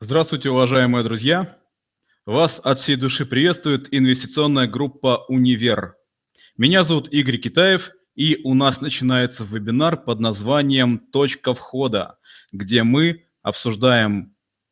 Здравствуйте, уважаемые друзья! Вас от всей души приветствует инвестиционная группа «Универ». Меня зовут Игорь Китаев, и у нас начинается вебинар под названием «Точка входа», где мы обсуждаем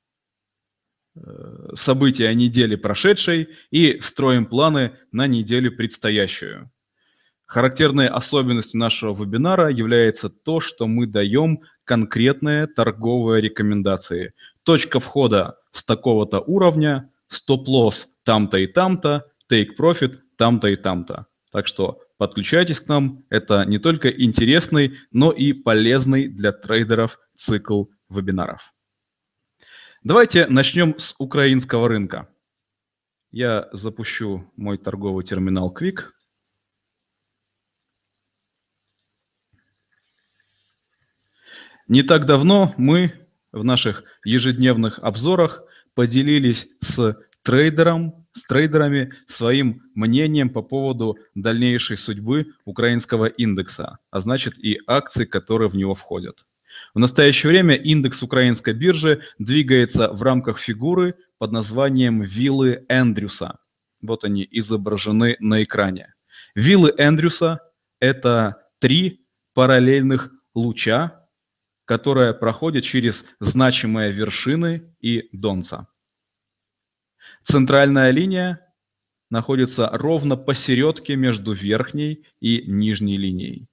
события недели прошедшей и строим планы на неделю предстоящую. Характерной особенностью нашего вебинара является то, что мы даем конкретные торговые рекомендации. Точка входа с такого-то уровня, стоп-лосс там-то и там-то, take-profit там-то и там-то. Так что подключайтесь к нам. Это не только интересный, но и полезный для трейдеров цикл вебинаров. Давайте начнем с украинского рынка. Я запущу мой торговый терминал Quick. Не так давно мы в наших ежедневных обзорах поделились с трейдерами своим мнением по поводу дальнейшей судьбы украинского индекса, а значит и акций, которые в него входят. В настоящее время индекс украинской биржи двигается в рамках фигуры под названием виллы Эндрюса. Вот они изображены на экране. Виллы Эндрюса – это три параллельных луча, которая проходит через значимые вершины и донца. Центральная линия находится ровно посередке между верхней и нижней линией.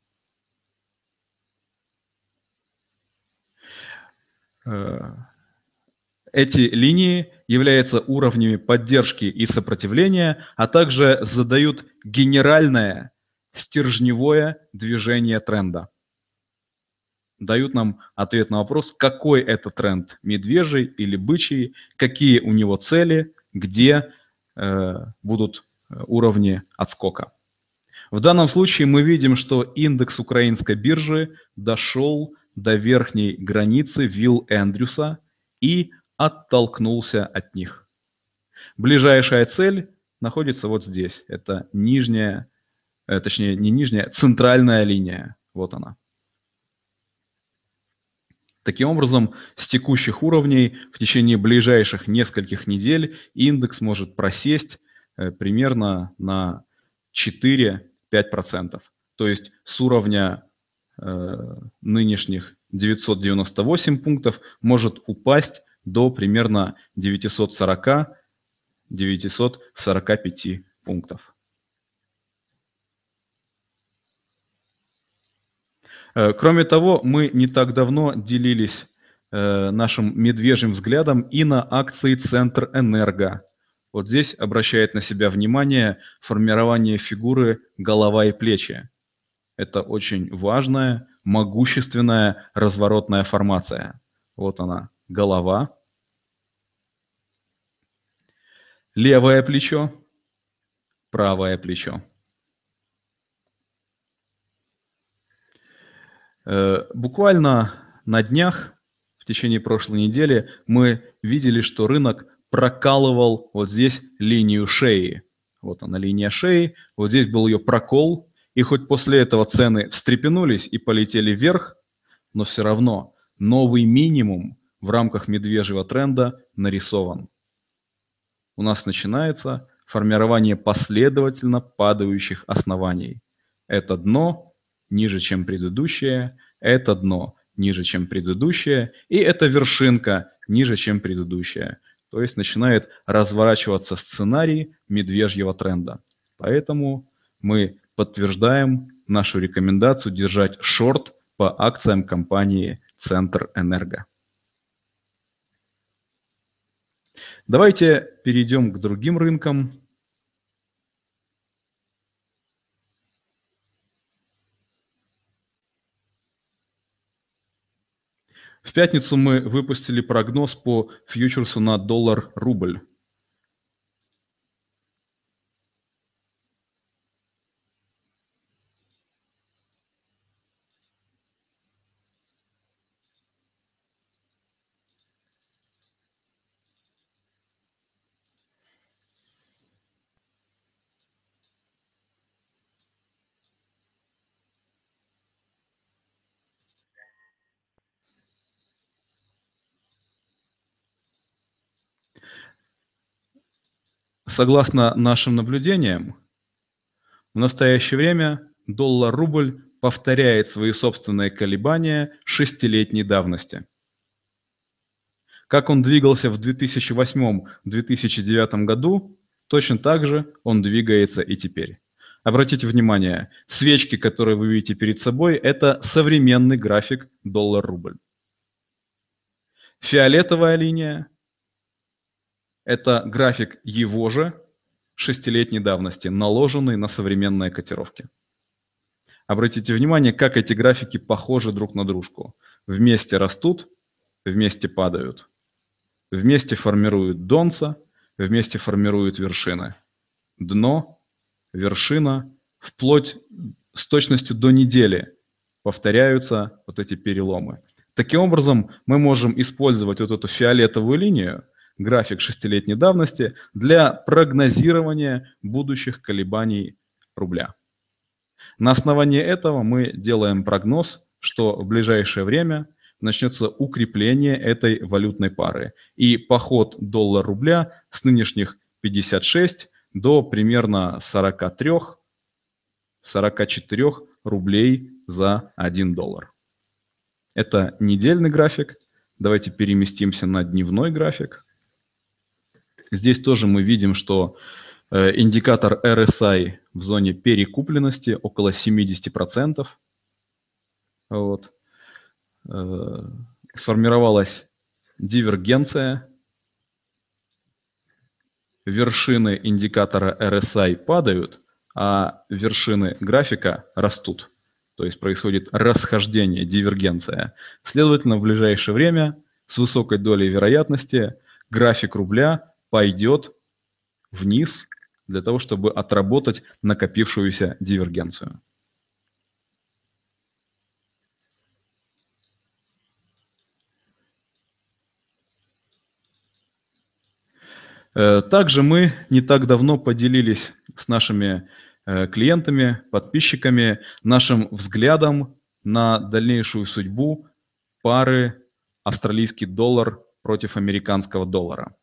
Эти линии являются уровнями поддержки и сопротивления, а также задают генеральное стержневое движение тренда. Дают нам ответ на вопрос, какой это тренд, медвежий или бычий, какие у него цели, где будут уровни отскока. В данном случае мы видим, что индекс украинской биржи дошел до верхней границы вилл Эндрюса и оттолкнулся от них. Ближайшая цель находится вот здесь. Это нижняя, точнее не нижняя, центральная линия. Вот она. Таким образом, с текущих уровней в течение ближайших нескольких недель индекс может просесть примерно на 4-5%. То есть с уровня нынешних 998 пунктов может упасть до примерно 940-945 пунктов. Кроме того, мы не так давно делились нашим медвежьим взглядом и на акции Центрэнерго. Вот здесь обращает на себя внимание формирование фигуры голова и плечи. Это очень важная, могущественная разворотная формация. Вот она, голова, левое плечо, правое плечо. Буквально на днях, в течение прошлой недели, мы видели, что рынок прокалывал вот здесь линию шеи. Вот она, линия шеи, вот здесь был ее прокол, и хоть после этого цены встрепенулись и полетели вверх, но все равно новый минимум в рамках медвежьего тренда нарисован. У нас начинается формирование последовательно падающих оснований. Это дно ниже, чем предыдущее, это дно ниже, чем предыдущее, и это вершинка ниже, чем предыдущая. То есть начинает разворачиваться сценарий медвежьего тренда. Поэтому мы подтверждаем нашу рекомендацию держать шорт по акциям компании Центрэнерго. Давайте перейдем к другим рынкам. В пятницу мы выпустили прогноз по фьючерсу на доллар-рубль. Согласно нашим наблюдениям, в настоящее время доллар-рубль повторяет свои собственные колебания шестилетней давности. Как он двигался в 2008-2009 году, точно так же он двигается и теперь. Обратите внимание, свечки, которые вы видите перед собой, это современный график доллар-рубль. Фиолетовая линия – это график его же шестилетней давности, наложенный на современные котировки. Обратите внимание, как эти графики похожи друг на дружку. Вместе растут, вместе падают. Вместе формируют донца, вместе формируют вершины. Дно, вершина, вплоть с точностью до недели повторяются вот эти переломы. Таким образом, мы можем использовать вот эту фиолетовую линию, график шестилетней давности, для прогнозирования будущих колебаний рубля. На основании этого мы делаем прогноз, что в ближайшее время начнется укрепление этой валютной пары. И поход доллар-рубля с нынешних 56 до примерно 43-44 рублей за 1 доллар. Это недельный график. Давайте переместимся на дневной график. Здесь тоже мы видим, что индикатор RSI в зоне перекупленности около 70%. Вот. Сформировалась дивергенция. Вершины индикатора RSI падают, а вершины графика растут. То есть происходит расхождение, дивергенция. Следовательно, в ближайшее время с высокой долей вероятности график рубля пойдет вниз для того, чтобы отработать накопившуюся дивергенцию. Также мы не так давно поделились с нашими клиентами, подписчиками нашим взглядом на дальнейшую судьбу пары австралийский доллар против американского доллара.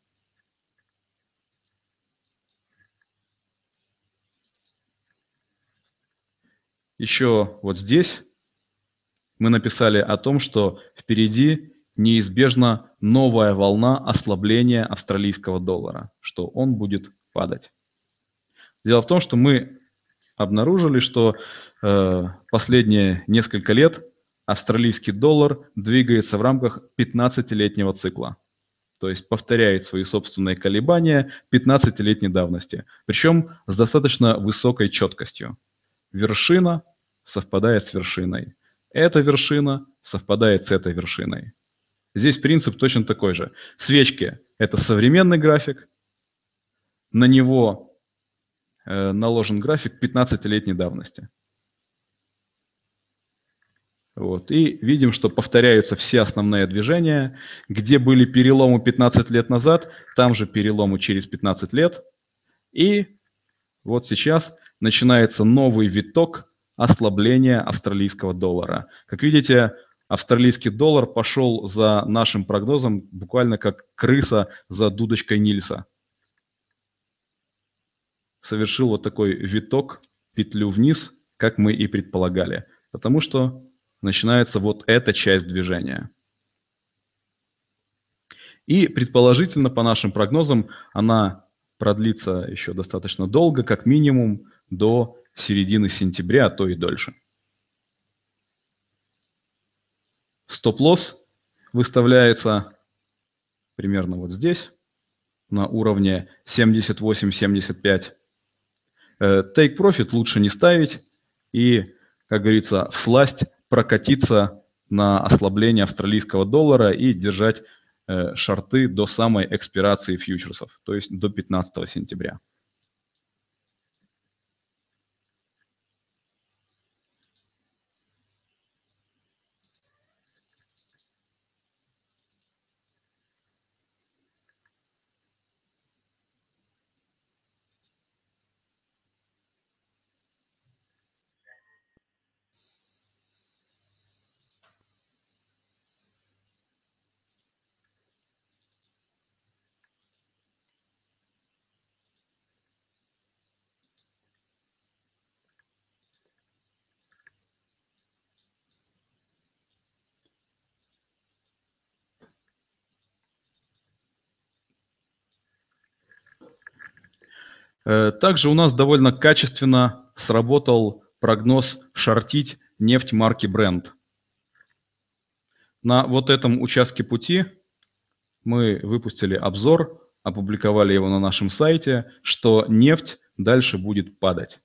Еще вот здесь мы написали о том, что впереди неизбежна новая волна ослабления австралийского доллара, что он будет падать. Дело в том, что мы обнаружили, что последние несколько лет австралийский доллар двигается в рамках 15-летнего цикла. То есть повторяет свои собственные колебания 15-летней давности. Причем с достаточно высокой четкостью. Вершина совпадает с вершиной. Эта вершина совпадает с этой вершиной. Здесь принцип точно такой же. Свечки – это современный график. На него наложен график 15-летней давности. Вот. И видим, что повторяются все основные движения. Где были переломы 15 лет назад, там же переломы через 15 лет. И вот сейчас начинается новый виток ослабления австралийского доллара. Как видите, австралийский доллар пошел за нашим прогнозом буквально как крыса за дудочкой Нильса. Совершил вот такой виток, петлю вниз, как мы и предполагали. Потому что начинается вот эта часть движения. И предположительно, по нашим прогнозам, она продлится еще достаточно долго, как минимум до середины сентября, а то и дольше. Стоп-лосс выставляется примерно вот здесь, на уровне 78-75. Take profit лучше не ставить и, как говорится, всласть прокатиться на ослабление австралийского доллара и держать шорты до самой экспирации фьючерсов, то есть до 15 сентября. Также у нас довольно качественно сработал прогноз шортить нефть марки Brent. На вот этом участке пути мы выпустили обзор, опубликовали его на нашем сайте, что нефть дальше будет падать.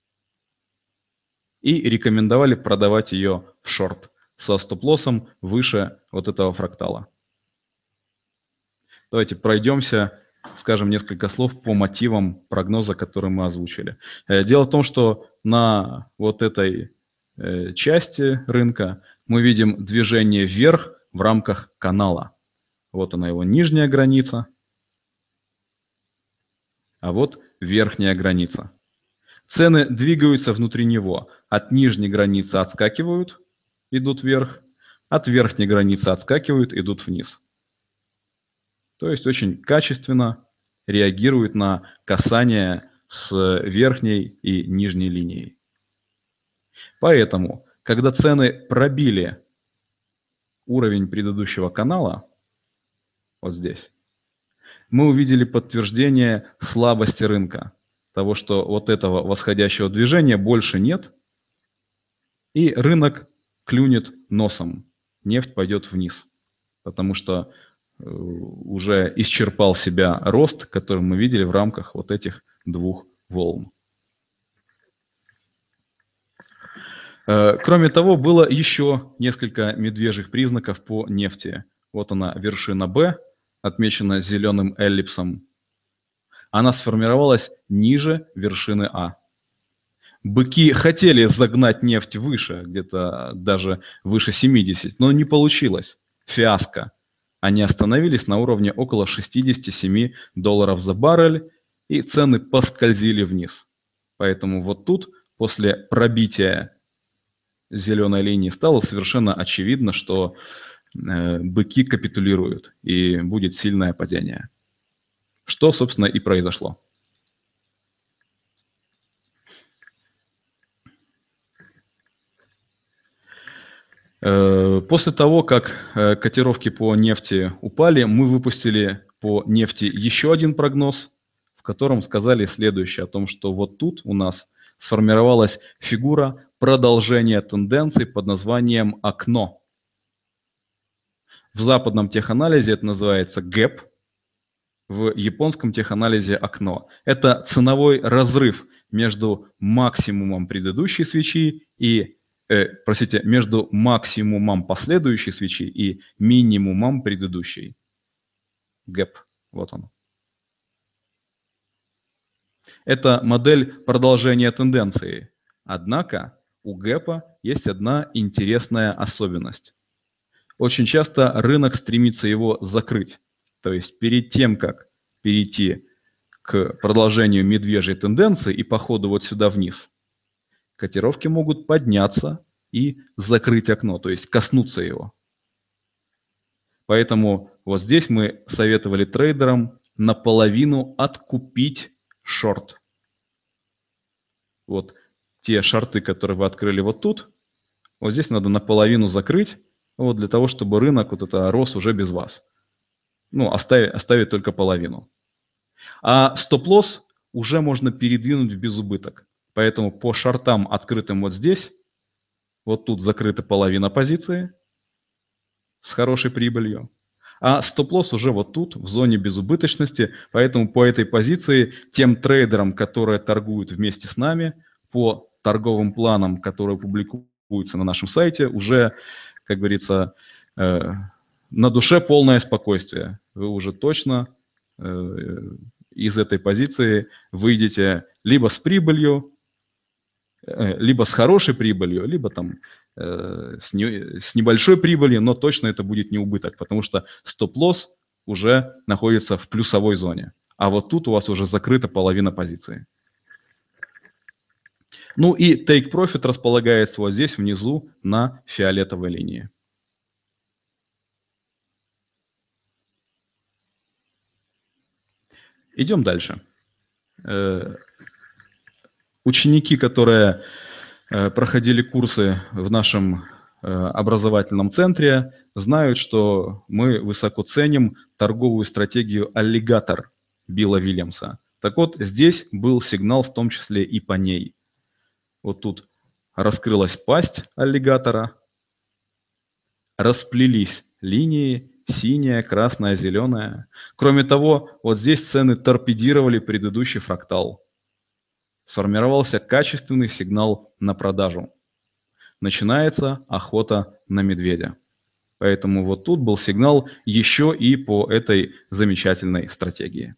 И рекомендовали продавать ее в шорт со стоп-лоссом выше вот этого фрактала. Давайте пройдемся, скажем несколько слов по мотивам прогноза, который мы озвучили. Дело в том, что на вот этой части рынка мы видим движение вверх в рамках канала. Вот она его нижняя граница, а вот верхняя граница. Цены двигаются внутри него. От нижней границы отскакивают, идут вверх, от верхней границы отскакивают, идут вниз. То есть очень качественно реагирует на касание с верхней и нижней линией. Поэтому, когда цены пробили уровень предыдущего канала, вот здесь, мы увидели подтверждение слабости рынка, того, что вот этого восходящего движения больше нет, и рынок клюнет носом, нефть пойдет вниз, потому что уже исчерпал себя рост, который мы видели в рамках вот этих двух волн. Кроме того, было еще несколько медвежьих признаков по нефти. Вот она, вершина B, отмечена зеленым эллипсом. Она сформировалась ниже вершины А. Быки хотели загнать нефть выше, где-то даже выше 70, но не получилось. Фиаско. Они остановились на уровне около $67 за баррель, и цены поскользили вниз. Поэтому вот тут, после пробития зеленой линии, стало совершенно очевидно, что быки капитулируют, и будет сильное падение. Что, собственно, и произошло. После того, как котировки по нефти упали, мы выпустили по нефти еще один прогноз, в котором сказали следующее, о том, что вот тут у нас сформировалась фигура продолжения тенденций под названием окно. В западном теханализе это называется гэп, в японском теханализе окно. Это ценовой разрыв между максимумом предыдущей свечи и между максимумом последующей свечи и минимумом предыдущей. Гэп, вот он. Это модель продолжения тенденции. Однако у гэпа есть одна интересная особенность. Очень часто рынок стремится его закрыть. То есть перед тем, как перейти к продолжению медвежьей тенденции и по ходу вот сюда вниз, котировки могут подняться и закрыть окно, то есть коснуться его. Поэтому вот здесь мы советовали трейдерам наполовину откупить шорт. Вот те шорты, которые вы открыли вот тут, вот здесь надо наполовину закрыть, вот для того, чтобы рынок вот это рос уже без вас. Ну, оставить только половину. А стоп-лосс уже можно передвинуть в безубыток. Поэтому по шортам, открытым вот здесь, вот тут закрыта половина позиции с хорошей прибылью. А стоп-лосс уже вот тут, в зоне безубыточности. Поэтому по этой позиции тем трейдерам, которые торгуют вместе с нами, по торговым планам, которые публикуются на нашем сайте, уже, как говорится, на душе полное спокойствие. Вы уже точно из этой позиции выйдете либо с прибылью, либо с хорошей прибылью, либо там с небольшой прибылью, но точно это будет не убыток, потому что стоп-лосс уже находится в плюсовой зоне. А вот тут у вас уже закрыта половина позиции. Ну и take profit располагается вот здесь внизу на фиолетовой линии. Идем дальше. Ученики, которые проходили курсы в нашем образовательном центре, знают, что мы высоко ценим торговую стратегию аллигатор Билла Вильямса. Так вот, здесь был сигнал в том числе и по ней. Вот тут раскрылась пасть аллигатора, расплелись линии, синяя, красная, зеленая. Кроме того, вот здесь цены торпедировали предыдущий фрактал. Сформировался качественный сигнал на продажу. Начинается охота на медведя. Поэтому вот тут был сигнал еще и по этой замечательной стратегии.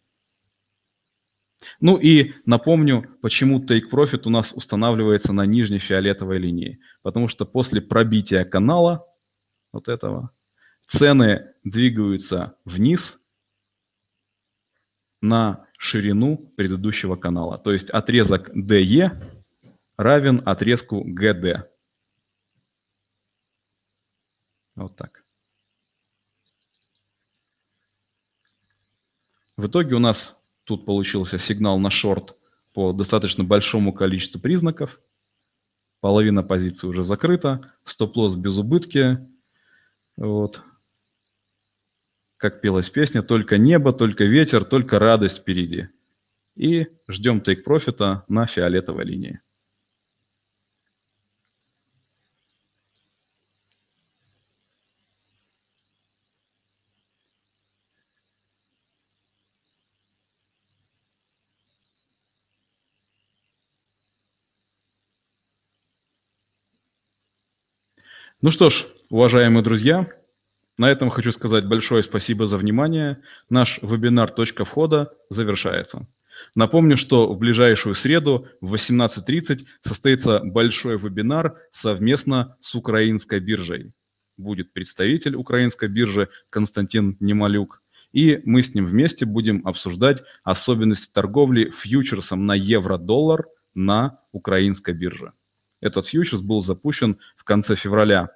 Ну и напомню, почему Take Profit у нас устанавливается на нижней фиолетовой линии. Потому что после пробития канала, вот этого, цены двигаются вниз на ширину предыдущего канала. То есть отрезок DE равен отрезку GD. Вот так. В итоге у нас тут получился сигнал на шорт по достаточно большому количеству признаков. Половина позиции уже закрыта. Стоп-лосс без убытки. Вот. Как пелась песня, только небо, только ветер, только радость впереди. И ждем тейк-профита на фиолетовой линии. Ну что ж, уважаемые друзья, на этом хочу сказать большое спасибо за внимание. Наш вебинар «Точка входа» завершается. Напомню, что в ближайшую среду в 18:30 состоится большой вебинар совместно с украинской биржей. Будет представитель украинской биржи Константин Немалюк, и мы с ним вместе будем обсуждать особенности торговли фьючерсом на евро-доллар на украинской бирже. Этот фьючерс был запущен в конце февраля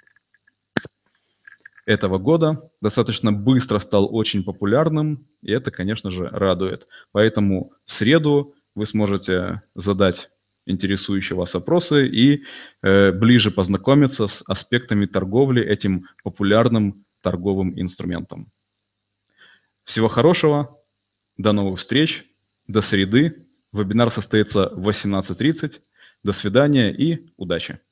этого года, достаточно быстро стал очень популярным, и это, конечно же, радует. Поэтому в среду вы сможете задать интересующие вас вопросы и ближе познакомиться с аспектами торговли этим популярным торговым инструментом. Всего хорошего, до новых встреч, до среды. Вебинар состоится в 18:30. До свидания и удачи!